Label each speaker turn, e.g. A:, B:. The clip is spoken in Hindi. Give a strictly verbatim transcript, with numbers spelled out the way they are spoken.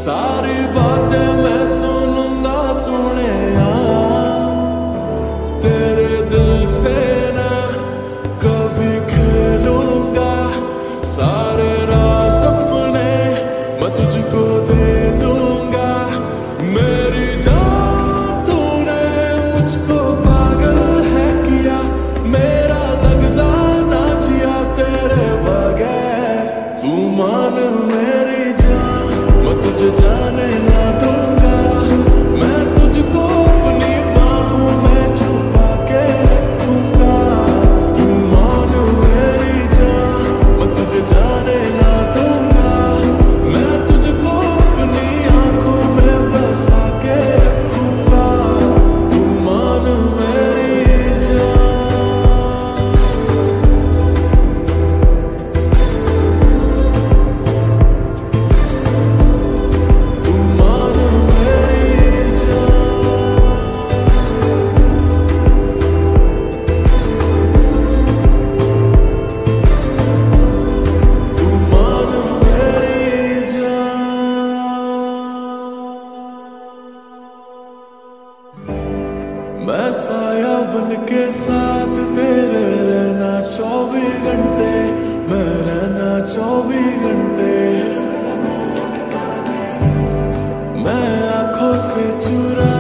A: सारी बातें मैं सुनूंगा सुनेया, तेरे दिल से ना कभी खेलूंगा। सारे राज अपने मैं तुझको दे दूंगा। मेरी जान तूने मुझको पागल है किया, मेरा लगदा ना जिया तेरे बगैर। तू मान मेरी जान, मैं तुझे जाने ना दूंगा। मैं तुझको अपनी बाहों में छुपा के रखूंगा। तू मान मेरी जान, मैं तुझे जाने ना दूंगा। मैं तुझको अपनी आंखों में बसा के रखूंगा। तू मान मेरी जान, तू मान मेरी जान, तू मान मेरी जान। मैं साया बन के साथ तेरे रहना चौबीस घंटे, मैं रहना चौबीस घंटे। मैं आंखों से चुरा